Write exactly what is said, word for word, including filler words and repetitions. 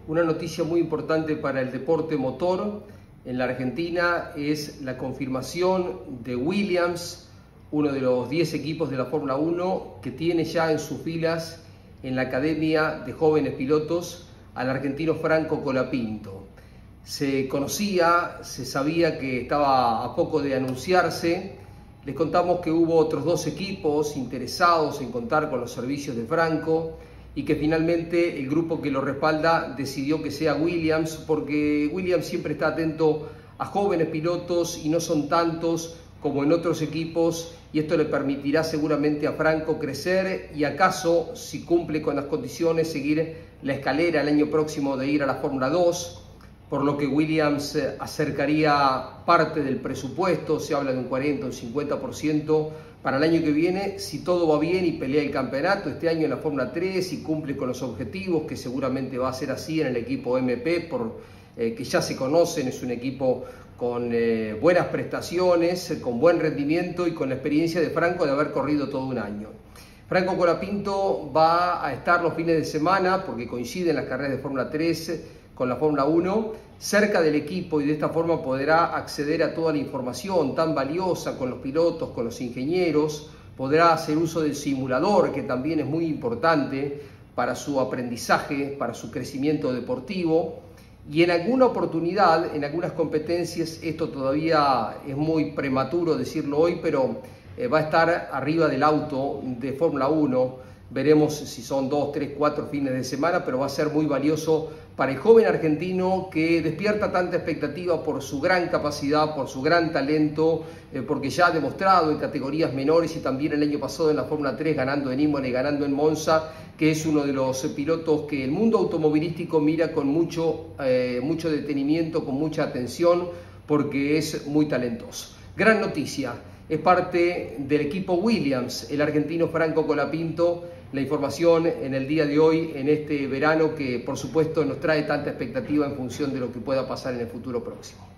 Una noticia muy importante para el deporte motor en la Argentina es la confirmación de Williams, uno de los diez equipos de la Fórmula uno que tiene ya en sus filas en la Academia de Jóvenes Pilotos al argentino Franco Colapinto. Se conocía, se sabía que estaba a poco de anunciarse. Les contamos que hubo otros dos equipos interesados en contar con los servicios de Franco y que finalmente el grupo que lo respalda decidió que sea Williams, porque Williams siempre está atento a jóvenes pilotos y no son tantos como en otros equipos, y esto le permitirá seguramente a Franco crecer y acaso, si cumple con las condiciones, seguir la escalera el año próximo de ir a la Fórmula dos, por lo que Williams acercaría parte del presupuesto, se habla de un cuarenta, un cincuenta por ciento para el año que viene, si todo va bien y pelea el campeonato este año en la Fórmula tres y cumple con los objetivos, que seguramente va a ser así en el equipo M P, por, eh, que ya se conocen, es un equipo con eh, buenas prestaciones, con buen rendimiento y con la experiencia de Franco de haber corrido todo un año. Franco Colapinto va a estar los fines de semana, porque coinciden las carreras de Fórmula tres con la Fórmula uno, cerca del equipo, y de esta forma podrá acceder a toda la información tan valiosa con los pilotos, con los ingenieros, podrá hacer uso del simulador, que también es muy importante para su aprendizaje, para su crecimiento deportivo, y en alguna oportunidad, en algunas competencias, esto todavía es muy prematuro decirlo hoy, pero eh, va a estar arriba del auto de Fórmula uno. Veremos si son dos, tres, cuatro fines de semana, pero va a ser muy valioso para el joven argentino que despierta tanta expectativa por su gran capacidad, por su gran talento, eh, porque ya ha demostrado en categorías menores y también el año pasado en la Fórmula tres, ganando en Imola y ganando en Monza, que es uno de los pilotos que el mundo automovilístico mira con mucho, eh, mucho detenimiento, con mucha atención, porque es muy talentoso. Gran noticia, es parte del equipo Williams, el argentino Franco Colapinto. La información en el día de hoy, en este verano que por supuesto nos trae tanta expectativa en función de lo que pueda pasar en el futuro próximo.